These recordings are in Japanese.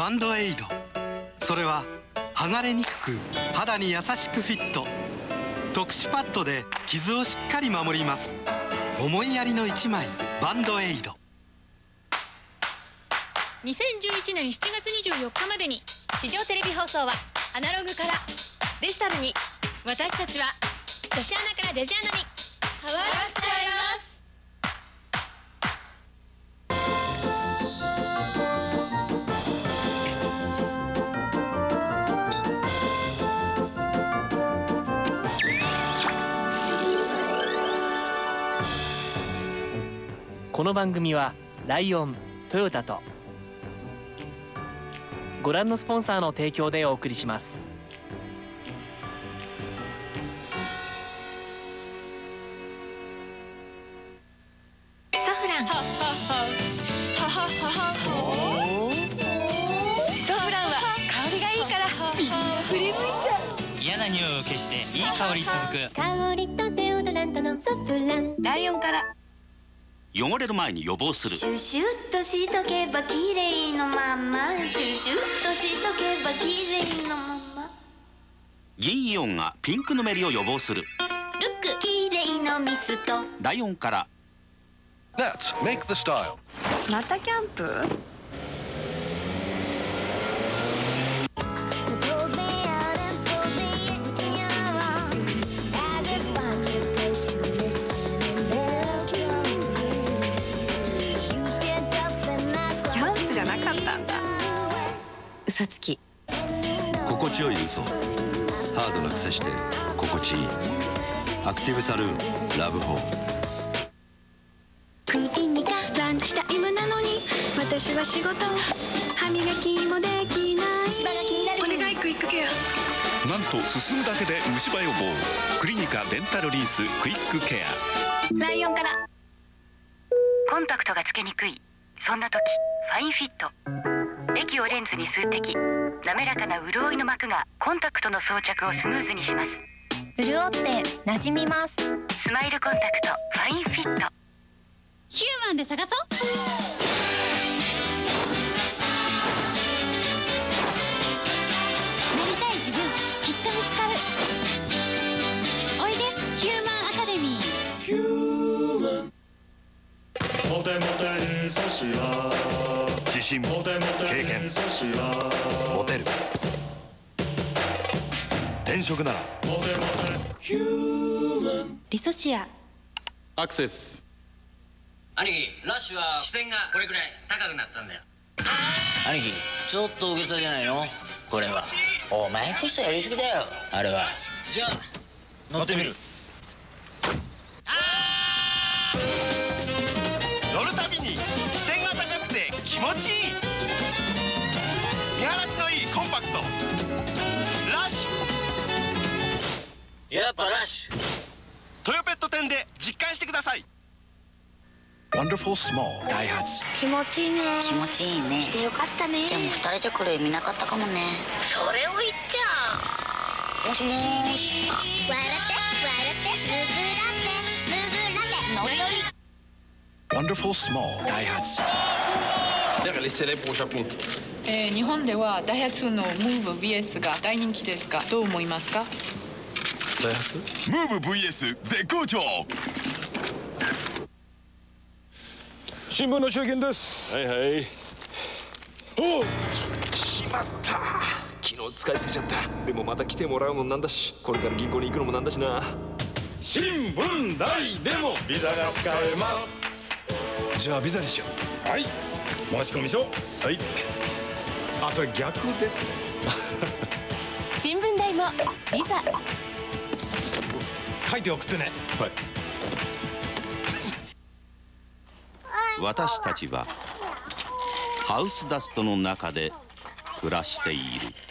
バンドエイド。それは剥がれにくく肌に優しくフィット。特殊パッドで傷をしっかり守ります。思いやりの一枚バンドエイド。 2011年7月24日までに地上テレビ放送はアナログからデジタルに、私たちは女子アナからデジアナに変わっちゃいます。 この番組はライオン、トヨタとご覧のスポンサーの提供でお送りします。 ソフランソフランは香りがいいからみんな振り向いちゃう。 嫌な匂いを消していい香り続く。 香りとデオドラントのソフラン。 ライオンから。 汚れる前に予防する。 シュシュッとしとけば綺麗のまま。シュシュッとしとけば綺麗のまま。 銀イオンがピンクのメリを予防する。 ルック綺麗のミスト。 ライオンから。 Let's make the style。 またキャンプ？嘘つき。 心地よい嘘。ハードなくせして心地いい。アクティブサルーンラブホ。 クリニカランチタイムなのに私は仕事。歯磨きもできない。虫歯が気になる。お願いクイックケア。 なんと進むだけで虫歯予防。クリニカデンタルリンスクイックケア。 ライオンから。 コンタクトがつけにくい、そんな時ファインフィット。液をレンズに数滴、滑らかな潤いの膜がコンタクトの装着をスムーズにします。 潤って馴染みます。 スマイルコンタクトファインフィット。 ヒューマンで探そう。なりたい自分きっと見つかる。おいでヒューマンアカデミー。ヒューマン。 モテモテに差し自信、経験、モテる。転職ならリソシア。 アクセス。 兄貴、ラッシュは視点がこれくらい高くなったんだよ。 兄貴、ちょっと大げさじゃないのこれは。お前こそやりすぎだよあれは。じゃあ乗ってみる。 乗るたびに視点が高くて気持ちいい。見晴らしのいいコンパクト。ラッシュ。やっぱラッシュ。 トヨペット店で実感してください。 Wonderful Small ダイハツ。 気持ちいいね。 気持ちいいね。 来てよかったね。 でも2人で来る意味なかったかもね。 それを言っちゃもしもーし。 笑ってブブラテノリノリ。 Wonderful Small ダイハツ。 日本ではダイハツのムーブ VS が大人気ですがどう思いますか？ ダイハツムーブ VS 絶好調。 新聞の集金です。はいはい。おう、 しまった。昨日使いすぎちゃった。でもまた来てもらうのもなんだし、これから銀行に行くのもなんだしな。 新聞大でもビザが使えます。 じゃあビザにしよう。はい、申込書。はい。あ、それ逆ですね。 新聞代もビザ。 書いて送ってね。 はい。 私たちはハウスダストの中で暮らしている。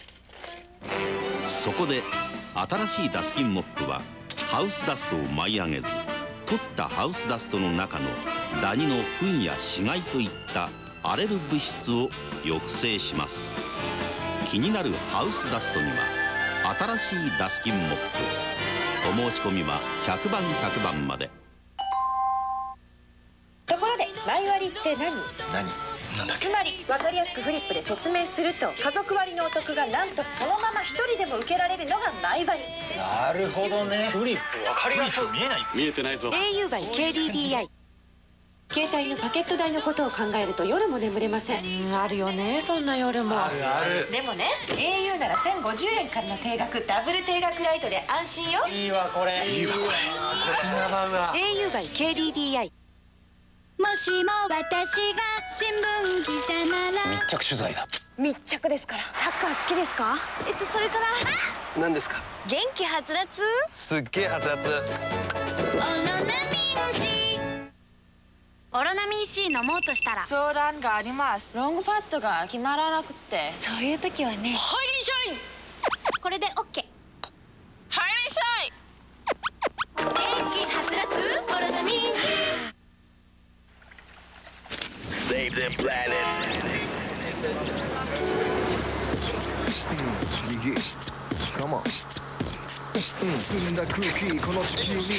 そこで新しいダスキンモップはハウスダストを舞い上げず、取ったハウスダストの中のダニの糞や死骸といった荒れる物質を抑制します。気になるハウスダストには新しいダスキンモップ。お申し込みは100番100番まで。 ところで前割って何？ つまり分かりやすくフリップで説明すると、家族割のお得がなんとそのまま1人でも受けられるのがマイバリ。 なるほどね。フリップ分かりやすく見えない。 見えてないぞ。 au by KDDI。携帯のパケット代のことを考えると夜も眠れません。あるよね、そんな夜も。 あるある。 でもね、au なら1050円からの定額、ダブル定額ライトで安心よ。 いいわこれ。いいわこれ。これなばうわ。 au by KDDI。 もしも私が新聞記者なら。 密着取材だ。 密着ですから。サッカー好きですか？ それから何ですか？ 元気はつらつ。 すっげえ熱々。 オロナミン C 飲もうとしたら相談があります。ロングパッドが決まらなくて。 そういう時はね、 ハイリーシャイン。 これで OK。 ハイリーシャイン。 元気はつらつオロナミン C。 Save the planet。 Come on。澄んだ空気、この地球に。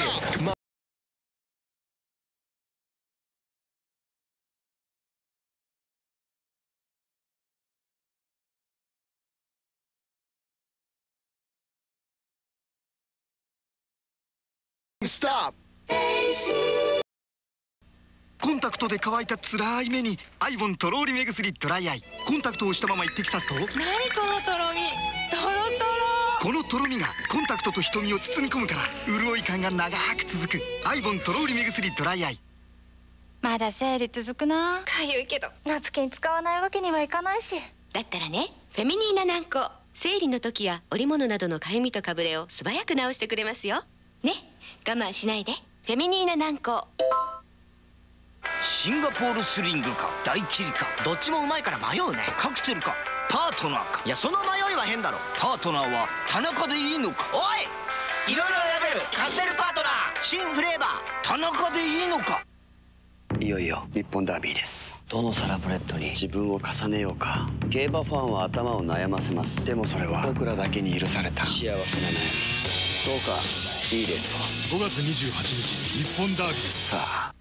コンタクトで乾いた辛い目にアイボンとろーり目薬ドライアイ。コンタクトをしたまま一滴刺すと、 何このとろみ、とろとろ。 このとろみがコンタクトと瞳を包み込むから潤い感が長く続く。アイボンとろーり目薬ドライアイ。 まだ生理続くな。かゆいけどナプキン使わないわけにはいかないし。 だったらね、フェミニーナ軟膏。生理の時や織物などのかゆみとかぶれを素早く治してくれますよ。ね、我慢しないで。フェミニーナ軟膏。 シンガポールスリングか大キリか、どっちもうまいから迷うね。カクテルかパートナーか。いやその迷いは変だろ。パートナーは田中でいいのか。おい、いろいろ選べるカクテルパートナー新フレーバー田中でいいのか。 いよいよ日本ダービーです。どのサラブレッドに自分を重ねようか。競馬ファンは頭を悩ませます。でもそれは僕らだけに許された幸せな悩み。どうかいいです 5月28日日本ダービー。 さあ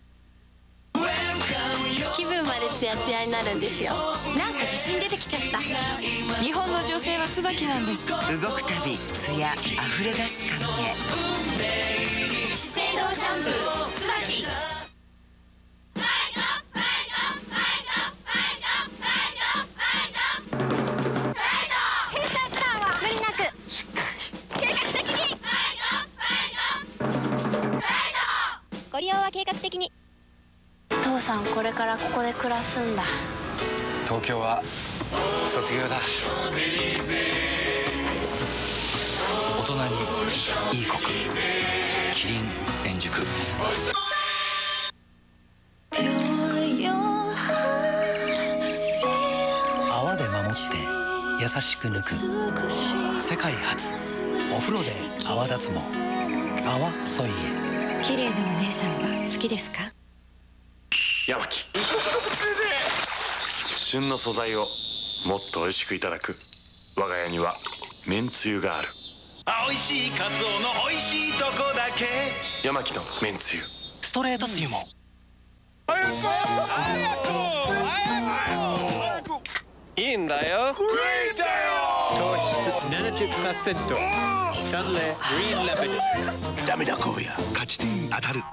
気分までツヤツヤになるんですよ。なんか自信出てきちゃった。 日本の女性は椿なんです。 動くたびツヤ溢れ出す関係。資生堂シャンプー椿。 ご利用は計画的に。 父さんこれからここで暮らすんだ。 東京は卒業だ。大人にいい国キリン円熟。泡で守って優しく抜く世界初お風呂で泡立つも泡ソイエ。 綺麗なお姉さんは好きですか？ 山木旬の素材をもっと美味しくいただく我が家にはめんつゆがある。 美味しいカツオの美味しいとこだけ山木のめんつゆ。 ストレートつゆも。 いいんだよ。グレーだよ。 糖質 70%。サンレーグリーンラベル。 ダメだこうや。勝ち点当たる。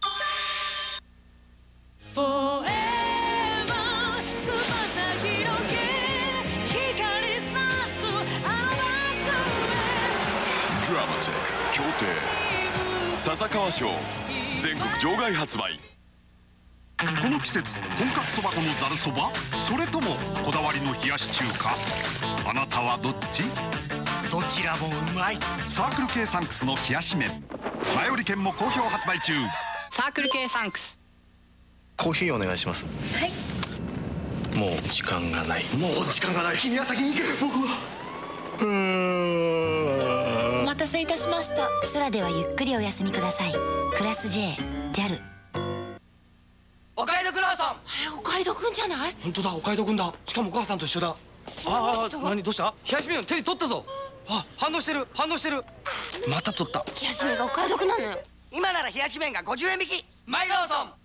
ドラマチェック協定笹川賞全国場外発売。 この季節本格そばとのざるそば、それともこだわりの冷やし中華、あなたはどっち？ どちらもうまい。 サークル系サンクスの冷やし麺、前売り券も好評発売中。 サークル系サンクス。 コーヒーお願いします。 はい。 もう時間がない。 もう時間がない。君は先に行け。僕はお待たせいたしました。 空ではゆっくりお休みください。クラス J、JAL。 お買い得ローソン。 あれお買い得んじゃない？ 本当だ、お買い得んだ。しかもお母さんと一緒だ。何どうした？冷やし麺手に取ったぞ。反応してる反応してる。また取った。 冷やし麺がお買い得なのよ。 今なら冷やし麺が50円引き。マイローソン。